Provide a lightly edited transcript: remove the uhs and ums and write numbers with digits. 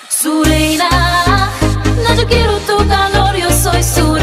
Su reina, no, yo quiero tu calor, yo soy su